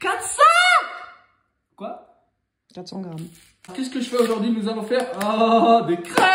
400. Quoi? 400 grammes. Qu'est-ce que je fais aujourd'hui? Nous allons faire des crêpes.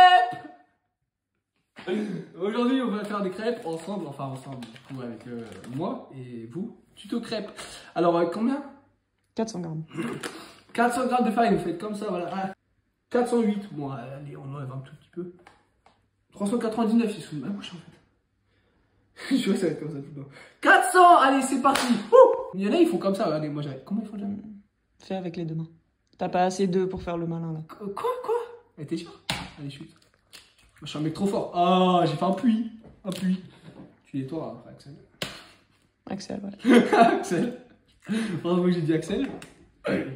Aujourd'hui, on va faire des crêpes ensemble, enfin ensemble, du coup, avec moi et vous. Tuto crêpes. Alors, combien? 400 grammes. 400 grammes de farine, vous faites comme ça, voilà. 408, bon, allez, on enlève un tout petit peu. 399, ils sont de ma bouche en fait. Je vois que ça va être comme ça tout le temps. 400, allez, c'est parti. Il y en a, ils font comme ça, regardez, moi j'arrête. Comment ils font déjà? Fais avec les deux mains. T'as pas assez d'œufs pour faire le malin là. Quoi? Elle était sûre? Allez, chute. Je suis un mec trop fort. Ah, j'ai fait un puits. Tu es toi, Axel. Axel, ouais. Axel. Heureusement que j'ai dit Axel. Allez,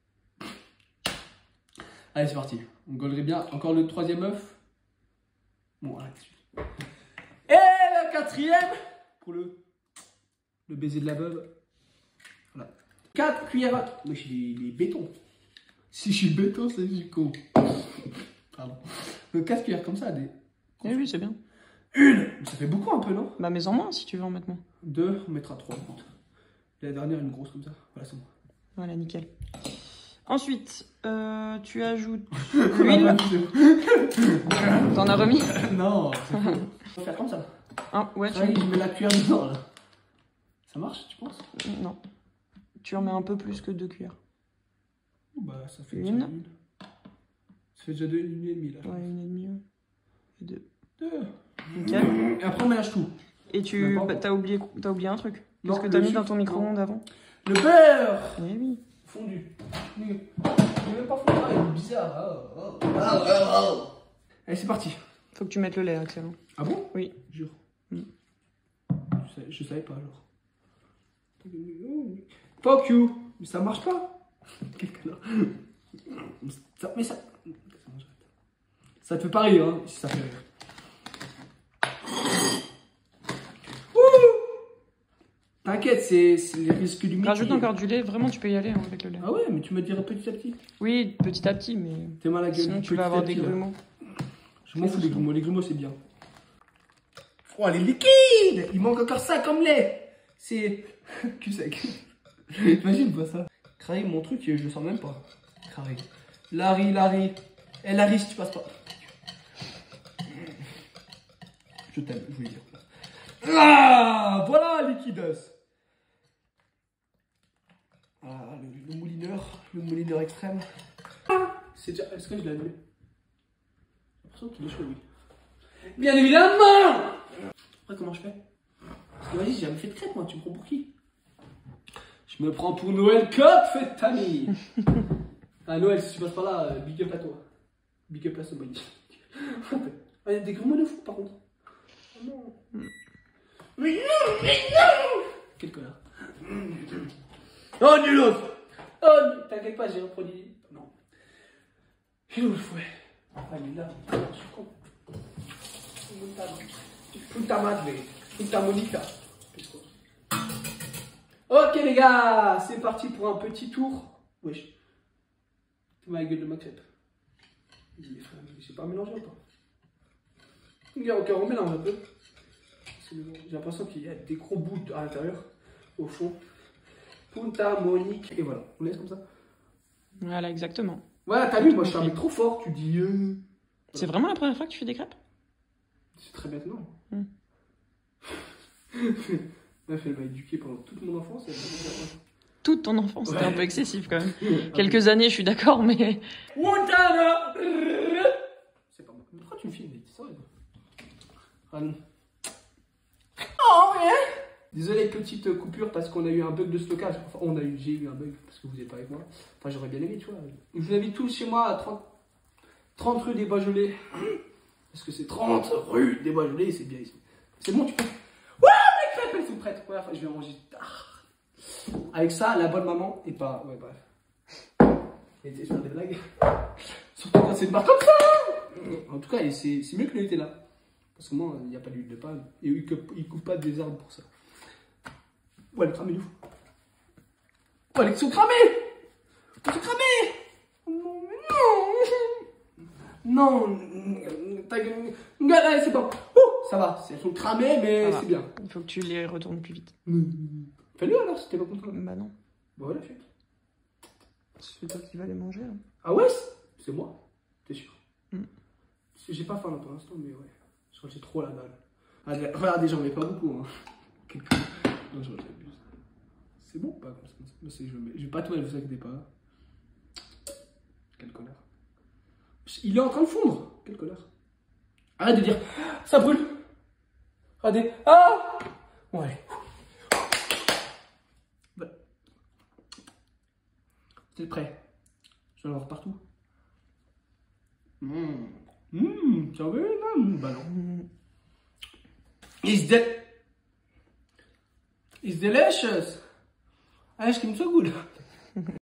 c'est parti. On gollerait bien. Encore le troisième œuf. Bon, arrête. Et le quatrième. Pour le baiser de la veuve. Voilà. 4 cuillères. Moi, je suis les bétons. Si je suis béton, c'est du con. Pardon. 4 cuillères comme ça. Eh oui, c'est bien. Une. Ça fait beaucoup un peu, non? Bah, mets en moins si tu veux en mettre moins. 2, on mettra 3. La dernière, une grosse comme ça. Voilà, c'est bon. Voilà, nickel. Ensuite, tu ajoutes l'huile. T'en as remis? Non, c'est faux. On va faire comme ça. Ah, ouais, Je mets la cuillère dedans, là. Ça marche, tu penses? Non. Tu en mets un peu plus que 2 cuillères. Bah, ça fait Une. déjà une. Ça fait déjà 2, 1,5 là. Ouais, 1,5, ouais. Et 2. 2. Nickel. Et après, on mélange tout. Et t'as oublié un truc. Non, Qu'est-ce que t'as mis sucre, dans ton micro-ondes avant? Le beurre. Eh oui. Fondu. Il n'est même pas fondu, il est bizarre. Allez, c'est parti. Faut que tu mettes le lait, Axel. Ah bon? Oui. Jure. Je savais pas alors. Fuck you. Mais ça marche pas. Quel connard. Mais ça. Ça te fait pas rire, hein, si ça fait rire. T'inquiète, c'est les risques du métier. Rajoute encore du lait, vraiment tu peux y aller hein, avec le lait. Ah ouais, mais tu me dirais petit à petit. Oui, petit à petit, mais T'es mal à la gueule. sinon tu vas avoir des grumeaux. Je m'en fous des grumeaux, les grumeaux c'est bien. Oh, les liquides. Il manque encore ça comme lait. C'est cul sec. Imagine pas ça. Crary, mon truc, je le sens même pas. Crary. Larry. Eh, Larry, si tu passes pas. Je t'aime, je voulais dire. Ah, voilà, liquidos. Ah, le moulineur extrême. C'est déjà. Est-ce que je l'ai allumé? J'ai l'impression qu'il est chaud, oui. Bien évidemment. Après, comment je fais? Parce que vas-y, j'ai jamais fait de crêpes, moi. Tu me prends pour qui? Je me prends pour Noël Cop, fête famille. Ah, Noël, si tu passes par là, big up à toi. Big up à ce body. Ah, il y a des grumeaux de fou, par contre. Oh non. Mais non. Quel connard. Oh, nulos. Oh, t'inquiète pas, j'ai reproduit. Non. Il est où le fouet? Ah, il est là. Je suis con. Puta madre. Puta Monica. Ok, les gars, c'est parti pour un petit tour. Wesh. C'est ma gueule de ma crêpe. J'ai pas mélangé encore. Ok, on mélange un peu. J'ai l'impression qu'il y a des gros bouts à l'intérieur, au fond. Punta Monique. Et voilà, on laisse comme ça. Voilà, exactement. Voilà, t'as vu, moi je suis un mec trop fort, tu dis. C'est vraiment la première fois que tu fais des crêpes? C'est très maintenant. Meuf, elle m'a éduqué pendant toute mon enfance. Toute ton enfance, c'était un peu excessif quand même. Quelques années, je suis d'accord, mais. C'est pas moi. Pourquoi tu me filmes? C'est ça, ah non. Oh ouais. Désolé, petite coupure parce qu'on a eu un bug de stockage. Enfin, j'ai eu un bug parce que vous n'êtes pas avec moi. Enfin, j'aurais bien aimé, tu vois. Je vous invite tous chez moi à 30 rue des Bois-Gelés. Parce que c'est 30 rue des Bois-Gelés, c'est bien ici. C'est bon, tu peux. Ouais, mes crêpes, elles sont prêtes. Ouais, enfin, je vais manger tard. Avec ça, la bonne maman et pas. Ouais, bref. Et tu faire des blagues. Surtout quand c'est une barre comme ça. En tout cas, c'est mieux que le Nutella. Parce que moi, il n'y a pas d'huile de palme. Et ils ne coupent pas des arbres pour ça. Ouais, elle est cramée de fou. Ouais, ils sont cramés. Ils sont cramés. Non. C'est bon. Ça va. Elles sont cramées, mais c'est bien. Il faut que tu les retournes plus vite. Fais-le alors si t'es pas content. Bah non. Bah voilà, chut. C'est toi qui vas les manger. Hein. Ah ouais, c'est moi. T'es sûr? Mm. J'ai pas faim là pour l'instant, mais ouais. Je crois que j'ai trop la dalle. Ah, regardez, j'en mets pas beaucoup. Hein. Non, j'abuse. C'est bon ou pas comme ça? Je vais pas tout, vous inquiétez pas. Quel connard. Il est en train de fondre. Quel connard. Arrête de dire ça brûle. Regardez. Ah bon, allez. Bah. C'est prêt. Je vais l'avoir partout. Tu en veux une là? Bah non. It's delicious. Ice cream so good.